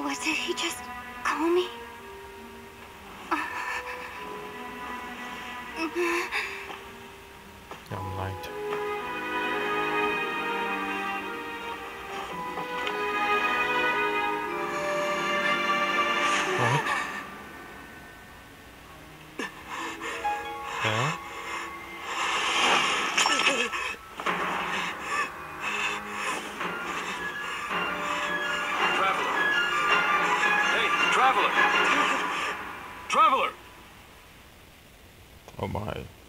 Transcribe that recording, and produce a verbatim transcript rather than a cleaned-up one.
What did he just call me? I'm light. What? Yeah? Traveler! Traveler! Oh my.